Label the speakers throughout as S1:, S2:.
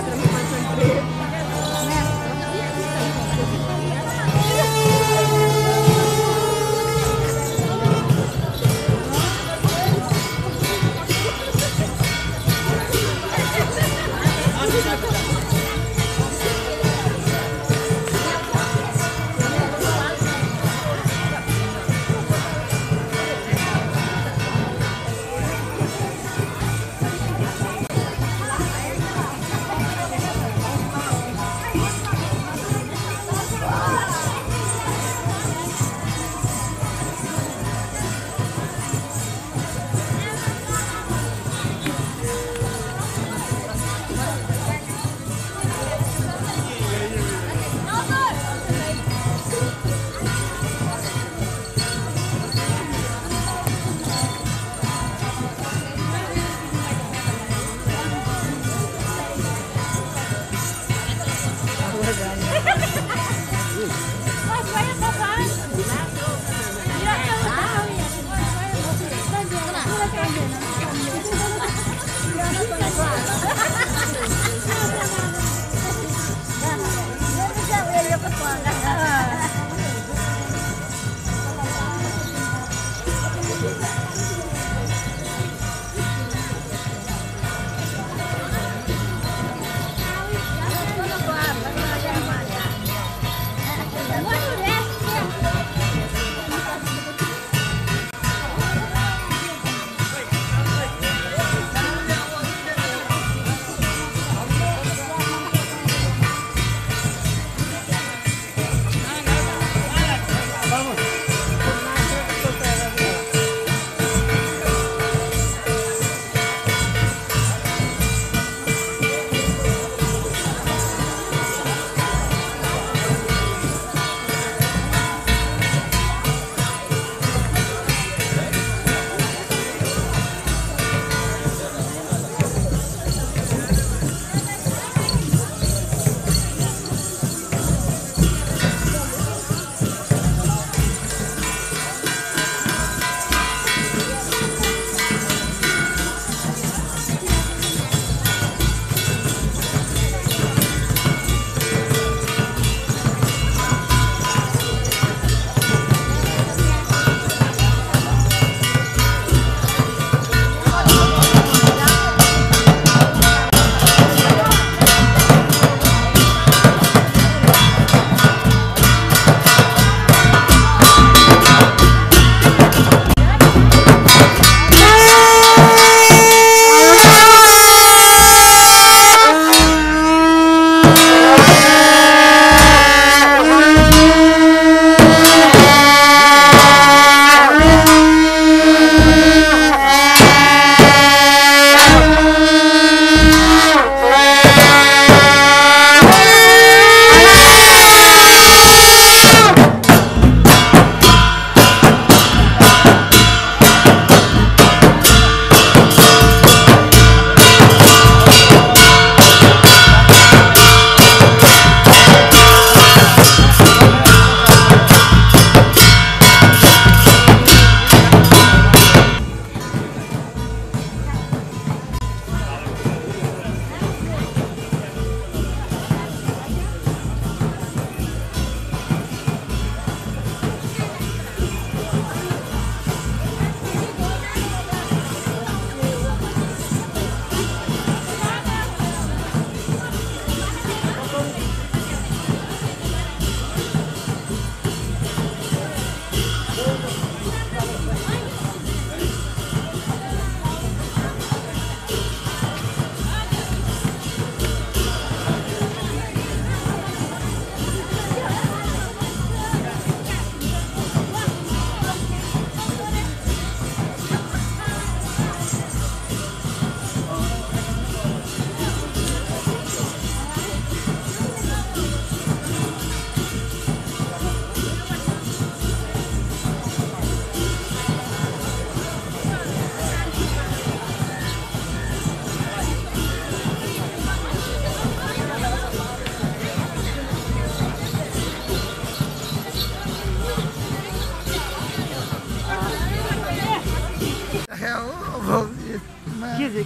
S1: para me concentrar.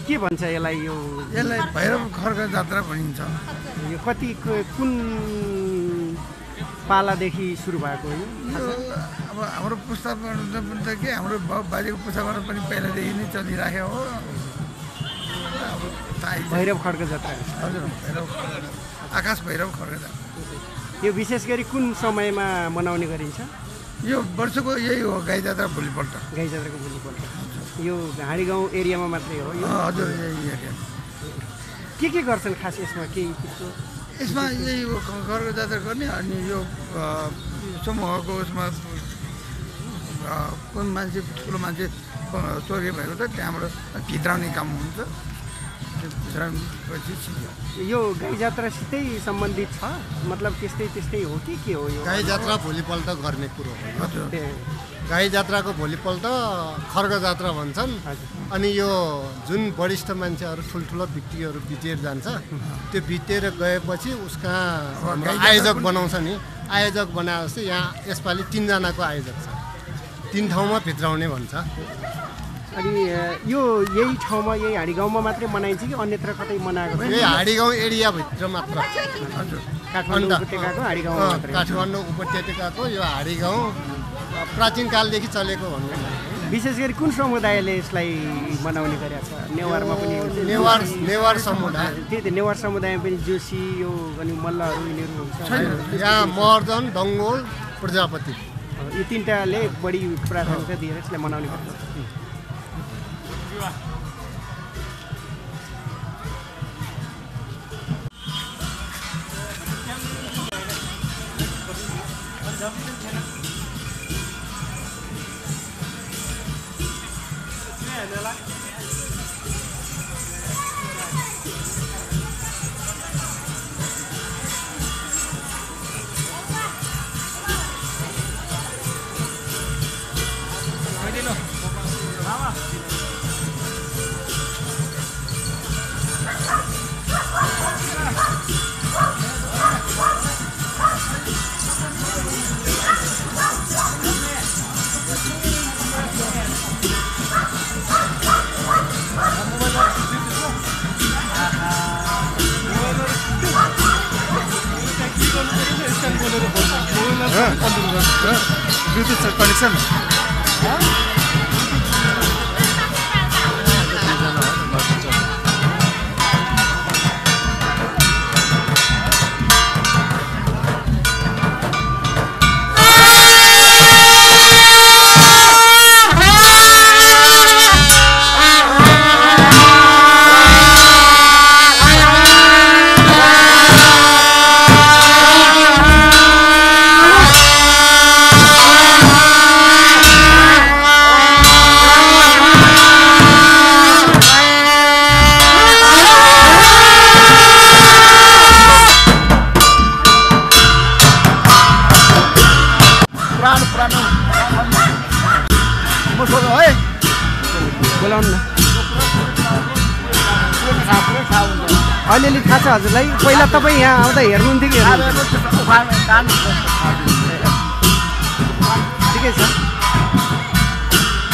S1: के भन्छ यसलाई
S2: यसलाई भैरव खड्ग जात्रा भनिन्छ।
S1: यो कति कुन पालादेखि सुरु भएको हो?
S2: अब हाम्रो पुस्तामा पनि त के हाम्रो बाजेको पुस्ताबाट पनि पहिलादेखि नै चलिराखेको हो।
S1: भैरव खड्ग जात्रा
S2: हजुर, भैरव आकाश भैरव खड्ग जात्रा।
S1: यो विशेष गरी कुन समयमा मनाउने गरिन्छ?
S2: यो वर्षको यही हो, गाई जात्रा भोलिपल्ट।
S1: गाई जात्राको भोलिपल्ट। यो हाँडी गाउँ एरियामा मात्रै हो?
S2: हजुर, यही एरिया।
S1: के गर्छन् खास यसमा? केही त्यस्तो
S2: यसमा यही हो, खड्ग जात्रा गर्ने। अनि यो समूहको उसमा कुन मान्छे ठुलो मान्छे स्वर्गीय भएको छ त्यहाँबाट भित्राउने काम हुन्छ।
S1: यो गाई जात्रासितै सम्बन्धित छ, मतलब त्यस्तै हो कि के हो? यो
S3: गाई जात्रा भोलिपल्ट गर्ने कुरो हो।
S2: हजुर,
S3: गाई जात्राको भोलिपल्ट खड्ग जात्रा भन्छन्। अनि यो जुन वरिष्ठ मान्छेहरू ठुल्ठुलो व्यक्तिहरू बितेर जान्छ, त्यो बितेर गएपछि उसका आयोजक बनाउँछ नि। आयोजक बनाएपछि यहाँ यसपालि 3 जनाको आयोजक छ, 3 ठाउँमा भित्राउने भन्छ।
S1: अनि यो यही ठाउँमा, यही हाँडी गाउँमा मात्रै मनाइन्छ कि अन्यत्र कतै मनाएको?
S3: यही हाँडी गाउँ एरियाभित्र मात्र।
S2: हजुर,
S1: काठमाडौँ उपत्यकाको हाँडी गाउँमा मात्रै?
S3: काठमाडौँ उपत्यकाको यो हाँडी गाउँ प्राचीन कालदेखि चलेको भन्नु।
S1: विशेष गरी कुन समुदायले यसलाई मनाउने गरेको छ? नेवारमा पनि?
S3: नेवार समुदाय।
S1: त्यही त, नेवार समुदायमा पनि जोशी यो अनि मल्लहरू यिनीहरू हुन्छ।
S3: यहाँ महर्जन, डङ्गोल, प्रजापति,
S1: यो 3टाले बढी प्राथमिकता दिएर यसलाई मनाउने गर्छ।
S4: Bluetooth connection.
S1: अलिअलि थाहा छ हजुरलाई? पहिला तपाईँ यहाँ आउँदा हेर्नुहुन्थ्यो कि? ठिकै छ।